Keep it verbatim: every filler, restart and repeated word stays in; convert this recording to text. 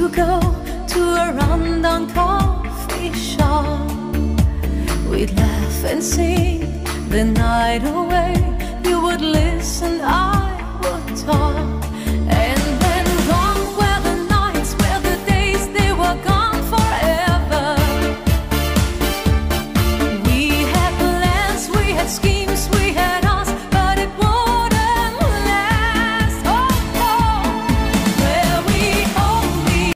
to go to a rundown coffee shop. We'd laugh and sing the night away. You would listen, I would talk.